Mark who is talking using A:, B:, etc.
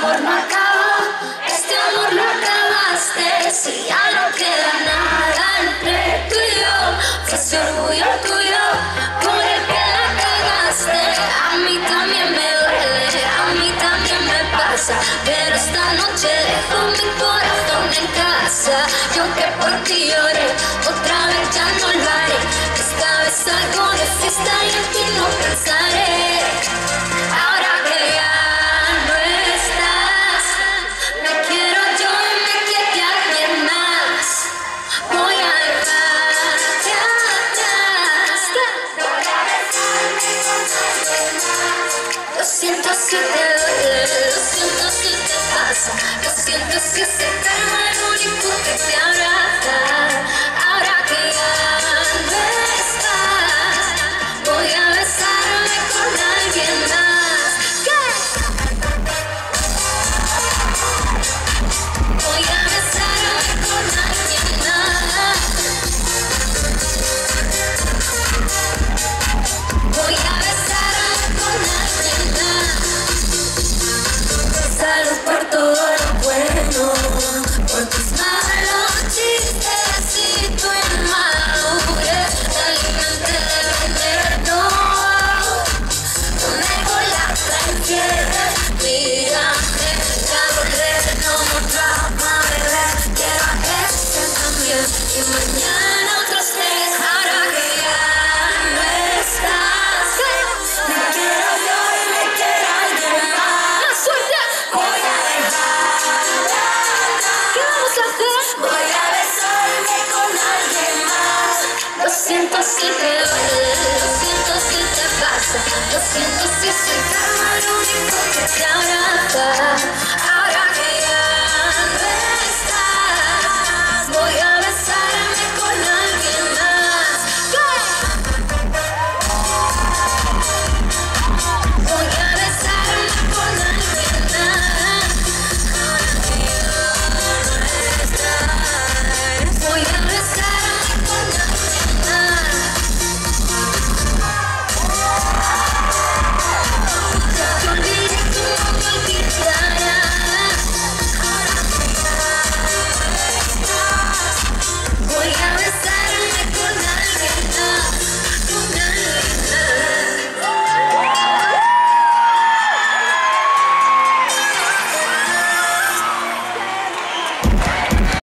A: amor no acaba, este amor lo acabaste. Si ya no queda nada entre tú y yo, fue ese orgullo tuyo por el que la cagaste. A mí también me duele, a mí también me pasa, pero esta noche dejo mi corazón en casa. Yo que por ti lloré, otra vez ya no lo haré. Esta vez salgo de fiesta y en ti no pensaré. Ahora que ya no estás, me quiero yo y me quiere alguien más. Voy a dejarte atrás. Lo siento si te duele, lo siento si te pasa, lo siento si se calma el único que te abraza. Ahora que ya no estás, voy a besarme con alguien más. ¿Qué? Voy a besarme con alguien más. Voy a besarme con alguien más. Salud por todo lo bueno, por tus malos chistes y tu inmadurez. Te alimenté de veneno, no me voy a tranquilidad. Mírame, ya volveré, no more drama, bebé. Quiero a este también y mañana otros tres. Ahora que ya no estás, me quiero yo y me quiere alguien más. ¡Suerte! Voy a dejarla. ¿Qué vamos a hacer? Voy a besarme con alguien más. Lo siento si te duele, lo siento si te pasa, lo siento si se calma el único que te abraza.